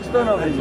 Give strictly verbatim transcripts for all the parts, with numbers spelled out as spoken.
Kırgızistan alayım.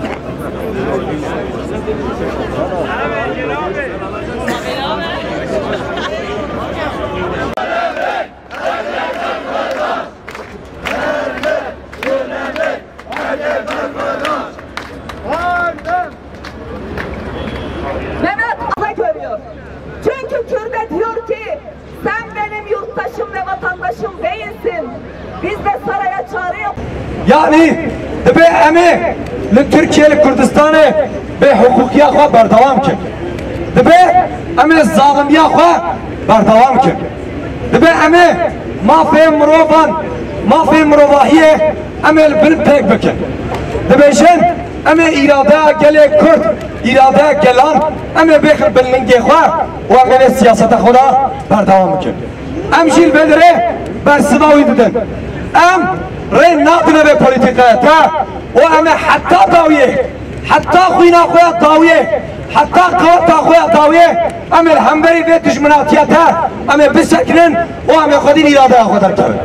Mehmet Ağa görüyor. Çünkü Kürt'e diyor ki sen benim yurttaşım ve vatandaşım değilsin. Biz de saraya çağrı yap. Yani dibe emi Türkiye'li Kürdistan'ı be hukukiya xwa berdevam kir. Dibe emi zalimiya xwa berdevam kir. Dibe emi mafya mirovan mafya mirovahiye emi bil pek bikin. Dibe jin emi irade gelê Kürt irade gelan emi bexir bilingê xwa û emi siyaseta xwe da berdevam bikin. Em jî bedire bersiva wî didin. Em رين ناطنة ببوليتيكاتا وأما حتى داوية حتى خوينا خويا داوية حتى قوتا خويا داوية أما الهمبري في دجمناتياتا أما بسكنن وأما خدين إرادة أخوة الكبير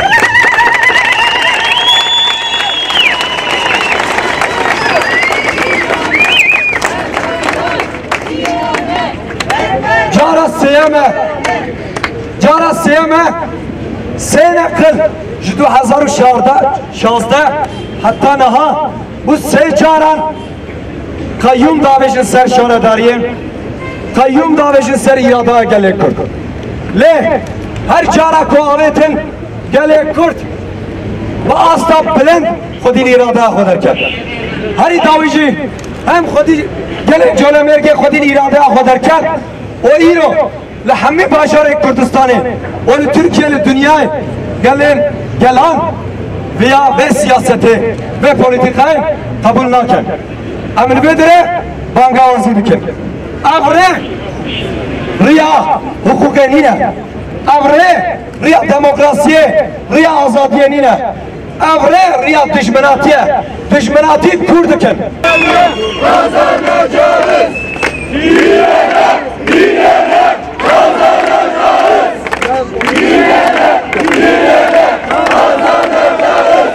جارة السيامة جارة السيامة سينقل دو هزار و شازده حتی نها bu seycaran kayyum davajın ser şanedariye kayyum davajın ser irada gelek kurt le her cara ko avetin gelek kurt ve asla bilen khudin irada khodarken her davajı hem khudi gelek jolemerge khudin irada khodarken o iro le hammi başarı Kürdistan'ı o Türkiye'li dünyayı gelen gelan veya ve siyaseti ve politikayı kabul naken. Emin bedire banga anzi dikin. Avre riya hukuke nine. Avre riya demokrasiye, riya azadiye nine. Avre riya düşmenatiye, düşmenati kur dikin. Kazanacağız. Diyerek, diyerek kazanacağız. Diyerek, diyerek kazanacağız.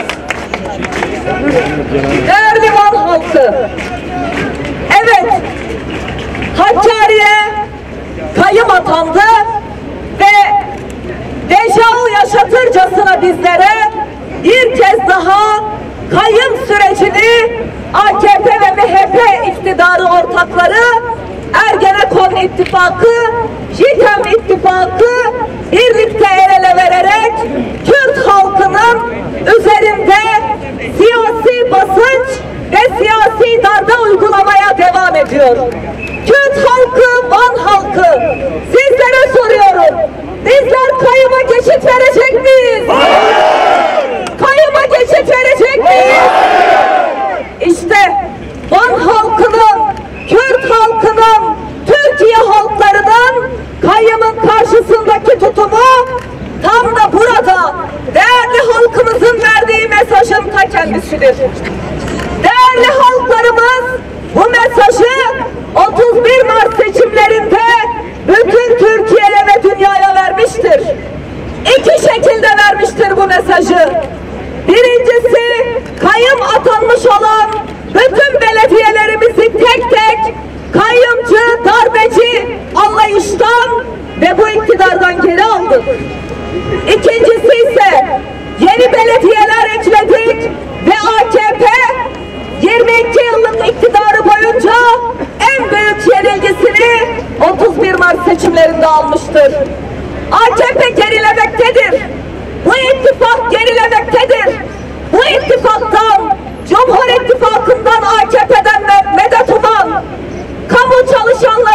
Değerli Van halkı, evet, Hakkari'ye kayyım atandı ve dejavu yaşatırcasına bizlere bir kez daha kayyım sürecini A K P ve M H P iktidarı ortakları, Ergenekon İttifakı, JITEM İttifakı birlikte el ele vererek Kürt halkının üzerinde siyasi basınç ve siyasi darbe uygulamaya devam ediyor. Kürt halkı, Van halkı, sizlere soruyorum. Bizler kayyıma geçit verecek miyiz? Kayyıma geçit verecek miyiz? İşte Van halkının, Kürt halkının, Türkiye halklarının kayyımın karşısındaki tutumu tam da burada değerli halkımızın verdiği mesajın ta kendisidir. Değerli halklarımız bu mesajı otuz bir Mart seçimlerinde bütün Türkiye'ye ve dünyaya vermiştir. İki şekilde vermiştir bu mesajı. Birincisi, kayyım atanmış olan bütün belediyelerimizi tek tek kayyımcı, darbeci anlayıştan ve bu iktidardan geri aldık. İkincisi ise yeni belediyeler ekledik ve A K P yirmi iki yıllık iktidarı boyunca en büyük yenilgisini otuz bir Mart seçimlerinde almıştır. A K P gerilemektedir. Bu ittifak gerilemektedir. Bu ittifaktan, Cumhur İttifakı'ndan A K P'den medet uman kamu çalışanları